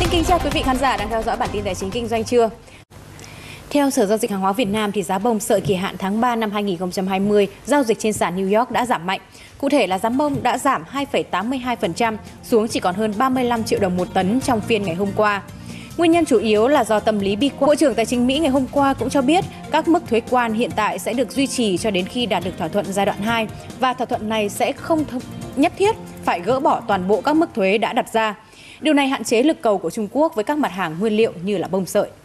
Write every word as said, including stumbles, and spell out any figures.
Xin kính chào quý vị khán giả đang theo dõi bản tin tài chính kinh doanh trưa. Theo Sở Giao dịch Hàng hóa Việt Nam, thì giá bông sợi kỳ hạn tháng ba năm hai nghìn không trăm hai mươi giao dịch trên sàn New York đã giảm mạnh. Cụ thể là giá bông đã giảm hai phẩy tám mươi hai phần trăm xuống chỉ còn hơn ba mươi lăm triệu đồng một tấn trong phiên ngày hôm qua. Nguyên nhân chủ yếu là do tâm lý bi quan. Bộ trưởng Tài chính Mỹ ngày hôm qua cũng cho biết các mức thuế quan hiện tại sẽ được duy trì cho đến khi đạt được thỏa thuận giai đoạn hai và thỏa thuận này sẽ không nhất thiết phải gỡ bỏ toàn bộ các mức thuế đã đặt ra. Điều này hạn chế lực cầu của Trung Quốc với các mặt hàng nguyên liệu như là bông sợi.